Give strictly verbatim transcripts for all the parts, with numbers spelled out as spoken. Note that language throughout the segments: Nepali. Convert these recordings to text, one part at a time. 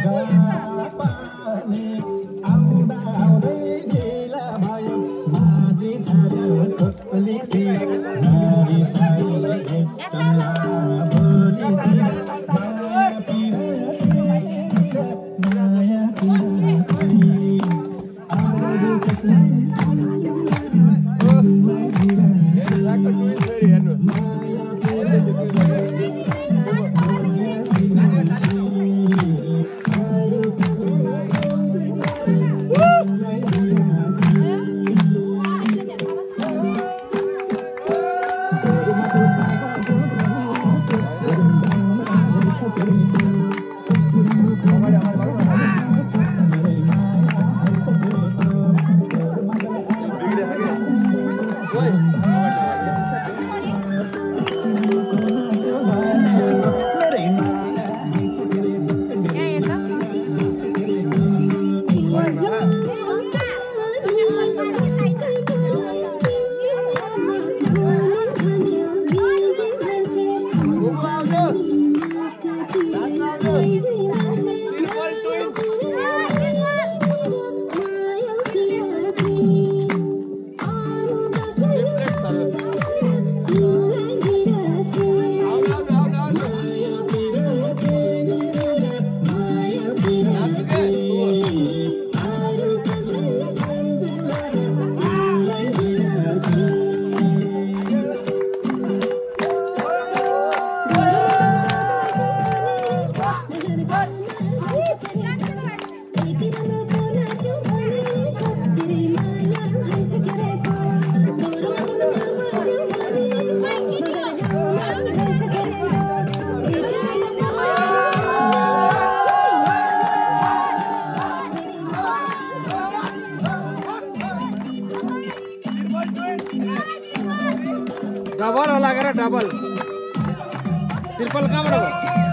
डबल होला गरेर डबल त्रिपल कहाँबाट हो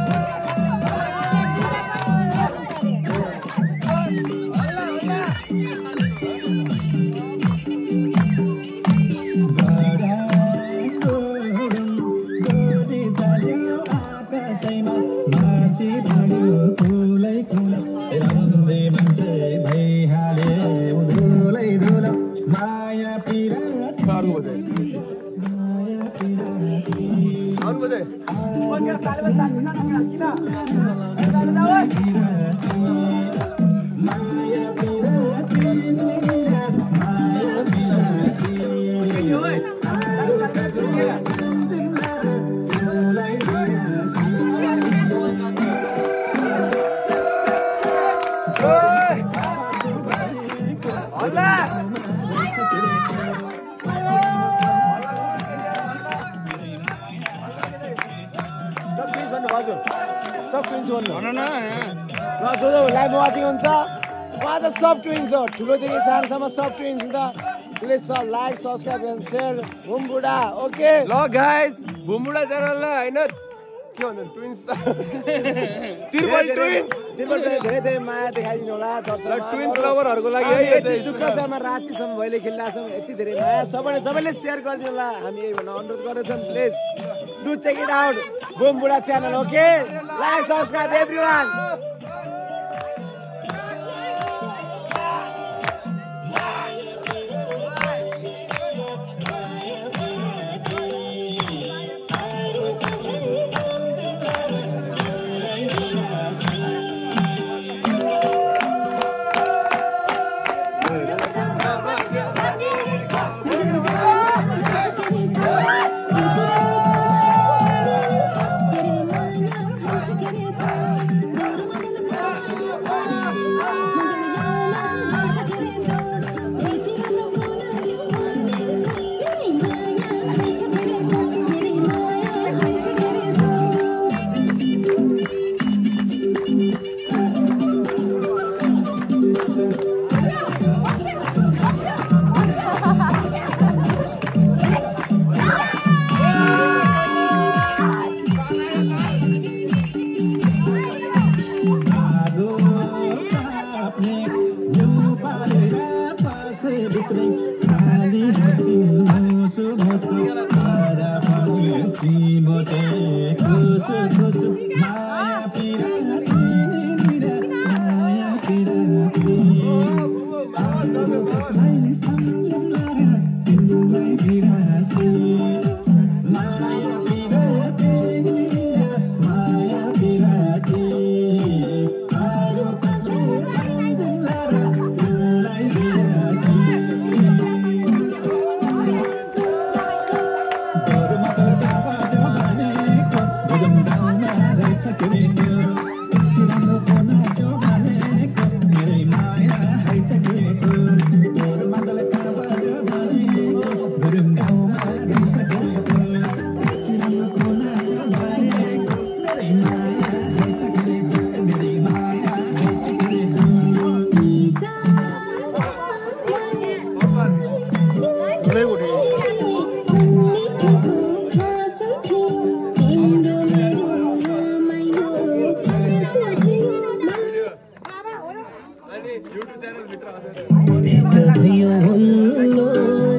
सब ट्विन्स हो ठुलोदेखि सानोसम्म सब ट्विन्स हुन्छ प्लिज सब like subscribe and share Bhumbuda okay ल गाइस भुमबुडा च्यानललाई हैन के भन्छ ट्विन्स त्रिपल ट्विन्स त्रिपल धेरै धेरै माया देखाइदिनु होला दर्शक ट्विन्स लभरहरुको लागि है यो चाहिँ सुक्कासम्म रातिसम्म भइले खेलिरहेको छौँ यति धेरै माया सबैले सबैले सेयर गरिदिनु होला हामी यही भन्न अनुरोध गर्दछौँ please do check it out Bhumbuda channel okay like subscribe everyone Get it, YouTube channel भित्र